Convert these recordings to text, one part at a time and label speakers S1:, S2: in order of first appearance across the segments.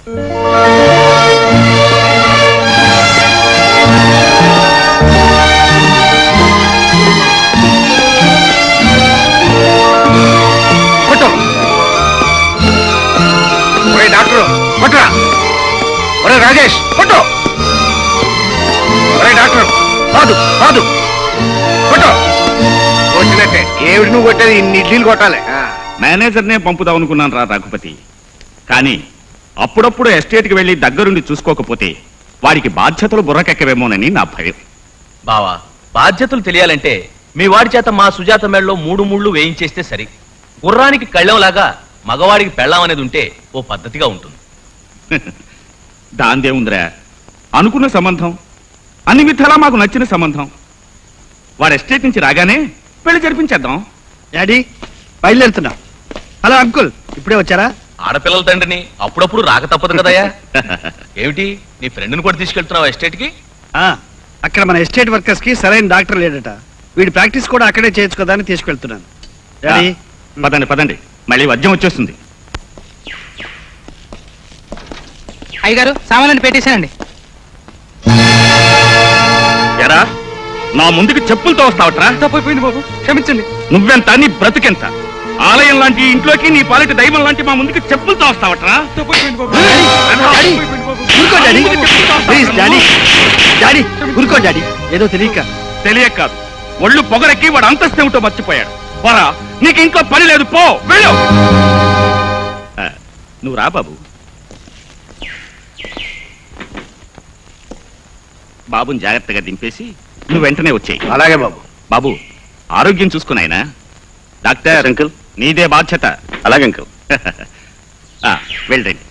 S1: రాజేష్ కొట్టు. డాక్టర్ కాదు కాదు కొట్టు. కొట్టినట్టే. ఏమిటి నువ్వు కొట్టేది? ఇన్ని ఇడ్లీలు కొట్టాలి.
S2: మేనేజర్నే పంపుదాం అనుకున్నాను రా రఘుపతి. కానీ అప్పుడప్పుడు ఎస్టేట్కి వెళ్ళి దగ్గరుండి చూసుకోకపోతే వాడికి బాధ్యతలు బుర్రకెక్కవేమోనని నా భయం.
S3: బావా, బాధ్యతలు తెలియాలంటే మీ వాడి చేత మా సుజాత మేడలో 3 ముళ్ళు వేయించేస్తే సరి. గుర్రానికి కళ్ళంలాగా మగవాడికి పెళ్ళం అనేది ఉంటే ఓ పద్ధతిగా ఉంటుంది.
S2: దాందేముందిరా, అనుకున్న సంబంధం, అన్ని విధాలా మాకు నచ్చిన సంబంధం. వాడు ఎస్టేట్ నుంచి రాగానే పెళ్లి జరిపించేద్దాం.
S4: డాడీ బయలుదేరుతున్నా. హలో అంకుల్, ఇప్పుడే వచ్చారా?
S3: ఆడపిల్లల తండ్రిని అప్పుడప్పుడు రాక తప్పదు కదయ్యా. ఏమిటి, నీ ఫ్రెండ్ని కూడా తీసుకెళ్తున్నావా ఎస్టేట్ కి?
S4: అక్కడ మన ఎస్టేట్ వర్కర్స్ కి సరైన డాక్టర్ లేడట. వీడి ప్రాక్టీస్ కూడా అక్కడే చేయొచ్చు కదా అని తీసుకెళ్తున్నాను. డాడీ
S2: పదండి పదండి, మళ్ళీ వద్యం వచ్చేస్తుంది.
S5: అయ్యగారు సామాన్లు పెట్టేశానండి.
S2: ఎరా, నా ముందుకు చెప్పులతో వస్తావట్రా?
S5: తప్పైపోయింది బాబు, క్షమించండి.
S2: నువ్వెంత, నీ బ్రతుకెంత? ఆలయం లాంటి ఇంట్లోకి నీ పాలిటి దైవం లాంటి మా ముందుకు చెప్పులతో వస్తావట్రా?
S5: తప్పైపోయింది బాబు.
S4: ఊరుకో డాడీ, ఏదో తెలియక
S2: కాదు, ఒళ్ళు పొగరెక్కి వాడు అంతస్తేమిటో మర్చిపోయాడు. పోరా, నీకు ఇంట్లో పని లేదు, పో వెళ్ళు. నువ్వు రా బాబు. బాబుని జాగ్రత్తగా దింపేసి నువ్వు వెంటనే వచ్చేయి.
S1: అలాగే బాబు.
S2: బాబు, ఆరోగ్యం చూసుకున్నాయినా. డాక్టర్ అంకుల్, నీదే బాధ్యత. అలాగే అంకుల్. వెళ్ళండి.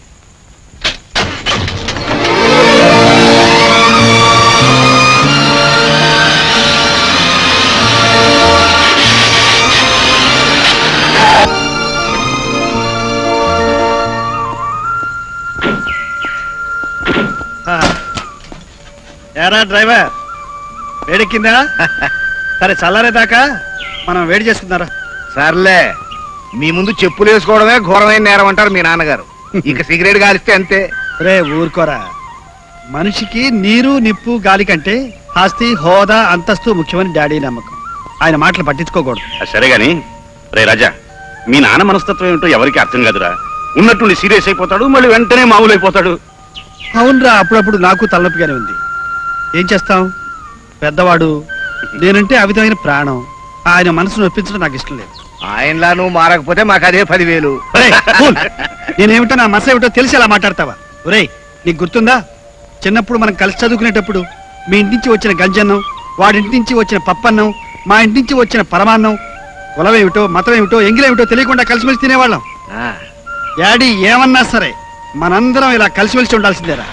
S4: ఏరా డ్రైవర్, వేడెక్కిందా? సరే, చల్లారేదాకా మనం వేడి చేసుకుందారా.
S1: సర్లే, మీ ముందు చెప్పులు వేసుకోవడమే ఘోరమైన నేరం అంటారు మీ నాన్నగారు. ఇక సిగరెట్ కాలిస్తే అంతే.
S4: రే ఊరుకోరా, మనిషికి నీరు నిప్పు గాలి కంటే ఆస్తి హోదా అంతస్తు ముఖ్యమని డాడీ నమ్మకం. ఆయన మాటలు పట్టించుకోకూడదు.
S2: సరే గాని రే రాజా, మీ నాన్న మనస్తత్వం ఏమిటో ఎవరికి అర్థం కాదురా. ఉన్నట్టుండి సీరియస్ అయిపోతాడు, మళ్ళీ వెంటనే మామూలు అయిపోతాడు.
S4: అవునరా, అప్పుడప్పుడు నాకు తలనొప్పిగానే ఉంది. ఏం చేస్తాం, పెద్దవాడు. నేనంటే అమితమైన ప్రాణం. ఆయన మనసును ఒప్పించడం నాకు ఇష్టం లేదు.
S1: ఆయనలా నువ్వు మారకపోతే మాకు అదే 10,000.
S4: నేనేమిటో, నా మనసు ఏమిటో తెలిసి అలా మాట్లాడతావా? ఒరేయ్, నీకు గుర్తుందా, చిన్నప్పుడు మనం కలిసి చదువుకునేటప్పుడు మీ ఇంటి నుంచి వచ్చిన గంజన్నం, వాడింటి నుంచి వచ్చిన పప్పన్నం, మా ఇంటి నుంచి వచ్చిన పరమాన్నం, కులం ఏమిటో మతం ఏమిటో ఎంగిలేమిటో తెలియకుండా కలిసిమెలిసి తినేవాళ్ళం. డాడీ ఏమన్నా సరే మనందరం ఇలా కలిసిమెలిసి ఉండాల్సిందేరా.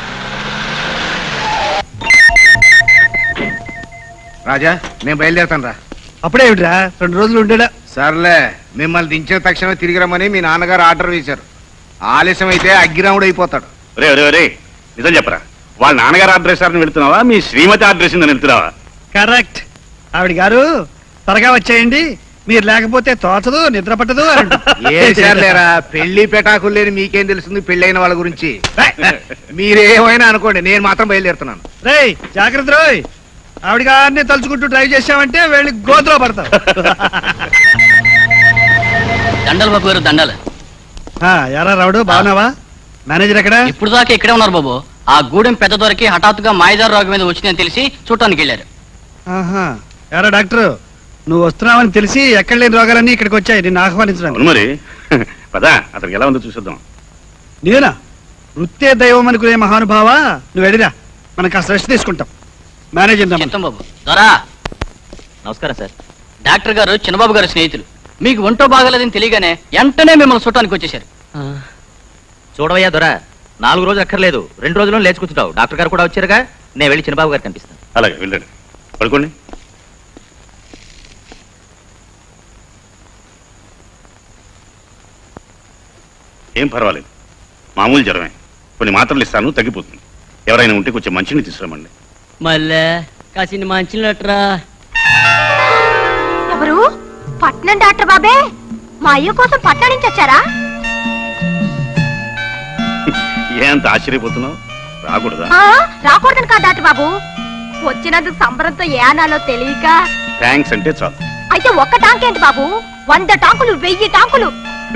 S1: రాజా, నేను బయలుదేరుతాను రా.
S4: అప్పుడే ఏమిట్రా, 2 రోజులు ఉండేడా?
S1: సర్లే, మిమ్మల్ని దించిన తక్షణమే తిరిగి రమ్మని మీ నాన్నగారు ఆర్డర్ వేశారు. ఆలస్యం అయితే అగ్గిరాముడు అయిపోతాడు.
S2: రే రే రే, నిజం చెప్పరా, వాళ్ళ నాన్నగారు ఆర్డర్ వేశారని వెళ్తున్నావా, మీ శ్రీమతి ఆర్డర్ వేసిందని వెళ్తున్నావా?
S4: కరెక్ట్. ఆవిడ గారు త్వరగా వచ్చేయండి, మీరు లేకపోతే తోచదు, నిద్ర పట్టదు.
S1: ఏసారులేరా, పెళ్లి పెటాకులు లేని మీకేం తెలుస్తుంది పెళ్ళైన వాళ్ళ గురించి? మీరేమైనా అనుకోండి, నేను మాత్రం బయలుదేరుతున్నాను.
S4: రేయ్ జాగ్రత్త రోయ్, ఆవిడ గారిని తలుచుకుంటూ డ్రైవ్ చేసామంటే వెళ్ళి గోతులో పడతాం.
S5: దండలు బాబు గారు, దండలు.
S4: ఎరా రావుడు, బాగున్నావా? మేనేజర్ ఎక్కడ?
S5: ఇప్పుడు దాకా ఇక్కడే ఉన్నారు బాబు. ఆ గూడెం పెద్ద దొరికి హఠాత్తుగా మాయదారు రోగం మీద వచ్చిందని తెలిసి చూడటానికి వెళ్ళారు.
S4: ఎరా డాక్టర్, నువ్వు వస్తున్నావని తెలిసి ఎక్కడ లేని రోగాలన్నీ ఇక్కడికి వచ్చాయి నిన్ను ఆహ్వానించడానికి.
S2: మరి పదా, అతనికి ఎలా ఉందో చూసేద్దాం.
S4: నేనా? వృత్తే దైవం అనుకునే మహానుభావా, నువ్వు వెళ్ళిరా, మనం కాస్త రెస్ట్ తీసుకుంటాం. మేనేజర్
S5: బాబు. దొరా నమస్కారం సార్. డాక్టర్ గారు చిన్నబాబు గారు స్నేహితులు. మీకు ఒంటో బాగలేదని తెలియగానే వెంటనే మిమ్మల్ని చూడటానికి వచ్చేసారు.
S6: చూడవయ్యా దొరా, 4 రోజులు అక్కర్లేదు, 2 రోజుల్లో లేచి కూర్చుంటావు. డాక్టర్ గారు కూడా వచ్చారుగా, నేను వెళ్ళి చిన్నబాబు గారు కనిపిస్తాను.
S2: అలాగే వెళ్ళండి, పడుకోండి. ఏం పర్వాలేదు, మామూలు జ్వరమే. కొన్ని మాత్రలు ఇస్తాను, తగ్గిపోతుంది. ఎవరైనా ఉంటే కొంచెం మంచిని తీసుకురమండి.
S5: మళ్ళీ కాసిన మంచినట్రా.
S7: ఎవరు? పట్నం డాక్టర్ బాబే, మా అయ్య కోసం పట్నం నుంచి వచ్చారా?
S2: ఏంత ఆశ్చర్యపోతున్నావు? రాకూడదా?
S7: రాకూడదని కాదు డాక్టర్ బాబు, వచ్చినందుకు సంబరంతో ఏ అనాలో తెలియక.
S2: థ్యాంక్స్ అంటే చాలు.
S7: అయితే ఒక్క టాంక్ ఏంటి బాబు, 100 టాంకులు, 1000 టాంకులు.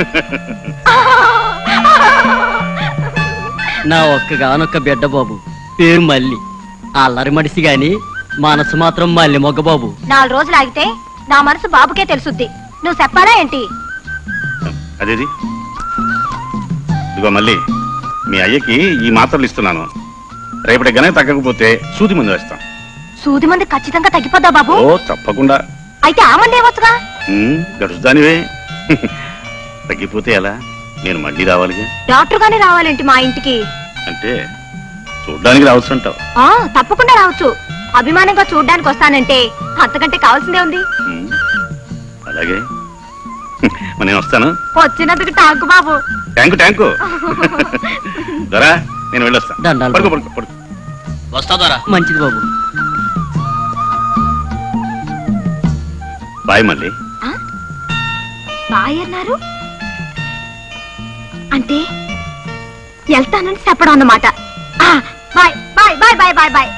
S5: నా ఒక్కగానొక్క బిడ్డ బాబు, పేరు మల్లి. అల్లరి మడిసి గాని మనసు మాత్రం మల్లి మొగ్గ బాబు.
S7: 4 రోజులు ఆగితే నా మనసు బాబుకే తెలుసుద్ది. నువ్వు చెప్పాలా ఏంటి?
S2: అదేది ఇదిగో మళ్ళీ మీ అయ్యకి ఈ మాత్రలు ఇస్తున్నాను. రేపటి గనే తగ్గకపోతే సూది మందు వేస్తాం.
S7: సూది మంది ఖచ్చితంగా తగ్గిపోద్దా బాబు?
S2: ఓ తప్పకుండా.
S7: అయితే ఆ మంది ఏమొచ్చుగా?
S2: గడుచుదానివే. తగ్గిపోతే ఎలా? నేను మళ్ళీ రావాలిగా.
S7: డాక్టర్ గానే రావాలేంటి మా ఇంటికి?
S2: అంటే చూడ్డానికి రావచ్చు అంటావు?
S7: తప్పకుండా రావచ్చు. అభిమానంగా చూడ్డానికి వస్తానంటే అంతకంటే కావాల్సిందే ఉంది.
S2: అలాగే నేను వస్తాను.
S7: వచ్చినందుకు టాంకు బాబు.
S2: ట్యాంకు దొరా, నేను వెళ్ళొస్తాను. పడుకో పడుకో పడుకో.
S3: వస్తా దొరా.
S5: మంచిది బాబు.
S2: బాయ్ మళ్ళీ.
S7: బాయ్ అన్నారు అంటే వెళ్తానని చెప్పడం అన్నమాట. Bye bye bye bye bye bye.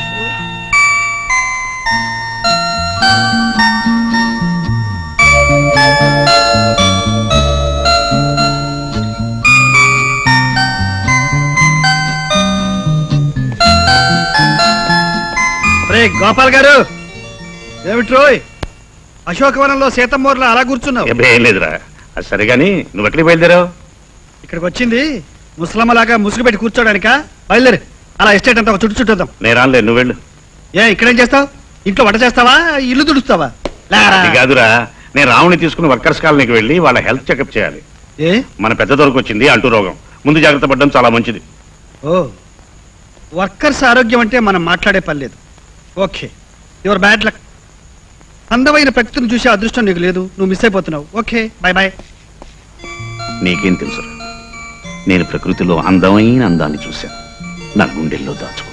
S4: Gopal garu, ఏమిట్రోయ్ అశోకవనంలో సీతమ్మూర్లో అలా కూర్చున్నావు?
S2: ఏం లేదురా. అది సరే గాని నువ్వు ఎక్కడికి బయలుదేరావు?
S4: ఇక్కడికి వచ్చింది ముసలమ్మలాగా ముసుగు పెట్టి కూర్చోడానికా? బయలుదేరు, అలా ఎస్టేట్ అంతా చుట్టూ చుట్టూద్దాం.
S2: నేను రానులే, నువ్వు వెళ్ళు.
S4: ఇక్కడేం చేస్తావు? ఇంట్లో వంట చేస్తావా, ఇల్లు తుడుస్తావా?
S2: కాదురా, నేను రావుని తీసుకుని వర్కర్స్ కాలనీకి వెళ్ళి వాళ్ళ హెల్త్ చెకప్ చేయాలి. మన పెద్ద దొరకు వచ్చింది అంటూ రోగం. ముందు జాగ్రత్త పడడం చాలా మంచిది.
S4: ఓ, వర్కర్స్ ఆరోగ్యం అంటే మనం మాట్లాడే పని లేదు. Okay, your bad luck. అందమైన ప్రకృతిని చూసే అదృష్టం నీకు లేదు, నువ్వు మిస్ అయిపోతున్నావు. Okay, bye bye.
S2: నీకేం తెలుసు? నేను ప్రకృతిలో అందమైన అందాన్ని చూశాను, నా గుండెల్లో దాచుకున్నాను.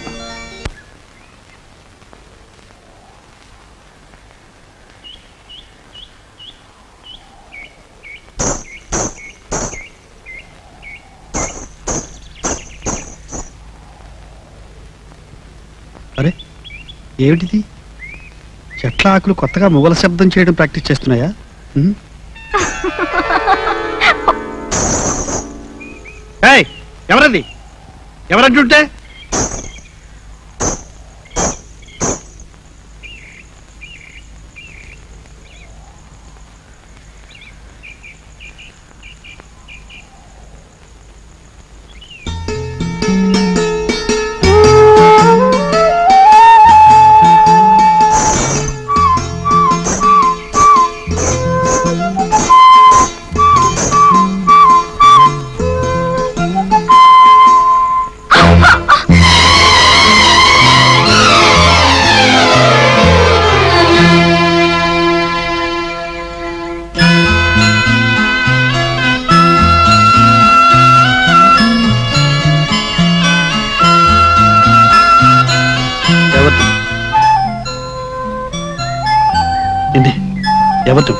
S4: అరే ఏమిటిది? చెట్ల ఆకులు కొత్తగా మొగల శబ్దం చేయడం ప్రాక్టీస్ చేస్తున్నాయా? ఎవరది? ఎవరంటుంటే? ఎవరు?